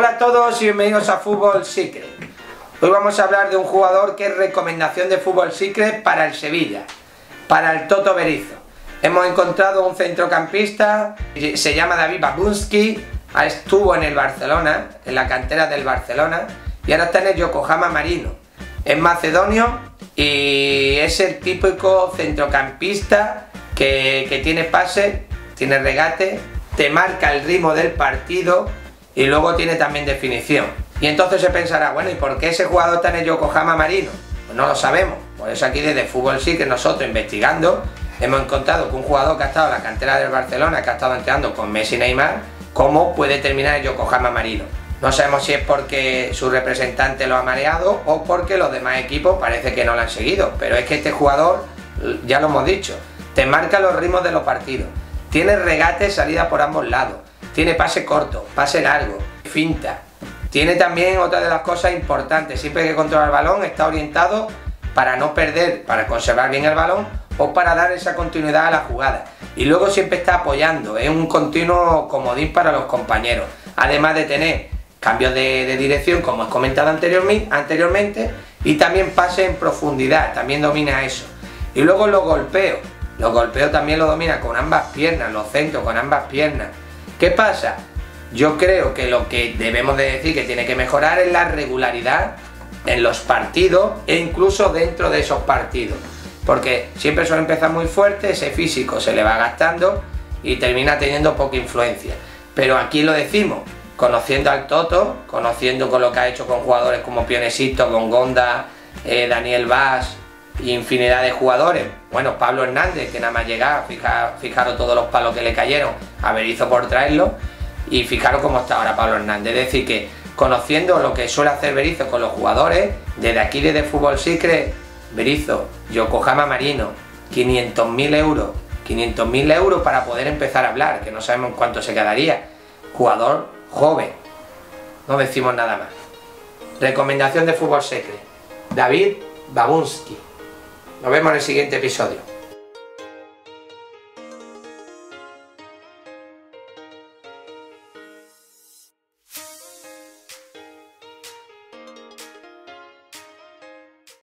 Hola a todos y bienvenidos a Fútbol Secret. Hoy vamos a hablar de un jugador que es recomendación de Fútbol Secret para el Sevilla, para el Toto Berizzo. Hemos encontrado un centrocampista, se llama David Babunski, estuvo en el Barcelona, en la cantera del Barcelona, y ahora está en el Yokohama Marino. Es macedonio y es el típico centrocampista que tiene pase, tiene regate, te marca el ritmo del partido y luego tiene también definición. Y entonces se pensará, bueno, ¿y por qué ese jugador está en el Yokohama Marino? Pues no lo sabemos. Por eso aquí desde Fútbol Sí, que nosotros investigando, hemos encontrado que un jugador que ha estado en la cantera del Barcelona, que ha estado entrenando con Messi y Neymar, ¿cómo puede terminar el Yokohama Marino? No sabemos si es porque su representante lo ha mareado o porque los demás equipos parece que no lo han seguido. Pero es que este jugador, ya lo hemos dicho, te marca los ritmos de los partidos. Tiene regate, salida por ambos lados. Tiene pase corto, pase largo, finta. Tiene también otra de las cosas importantes. Siempre que controla el balón está orientado para no perder, para conservar bien el balón o para dar esa continuidad a la jugada. Y luego siempre está apoyando. Es un continuo comodín para los compañeros. Además de tener cambios de dirección, como he comentado anteriormente, y también pase en profundidad. También domina eso. Y luego los golpeos. Los golpeos también lo domina con ambas piernas, los centros con ambas piernas. ¿Qué pasa? Yo creo que lo que debemos de decir que tiene que mejorar es la regularidad en los partidos e incluso dentro de esos partidos. Porque siempre suele empezar muy fuerte, ese físico se le va gastando y termina teniendo poca influencia. Pero aquí lo decimos, conociendo al Toto, conociendo con lo que ha hecho con jugadores como Pionesito, Bongonda, Daniel Vaz, y infinidad de jugadores. Bueno, Pablo Hernández, que nada más llegaba, fijaros todos los palos que le cayeron a Berizzo por traerlo, y fijaros cómo está ahora Pablo Hernández. Es decir, que conociendo lo que suele hacer Berizzo con los jugadores, desde aquí, desde Fútbol Secret, Berizzo, Yokohama Marino, 500.000 euros, 500.000 euros para poder empezar a hablar, que no sabemos cuánto se quedaría. Jugador joven, no decimos nada más. Recomendación de Fútbol Secret, David Babunski. Nos vemos en el siguiente episodio.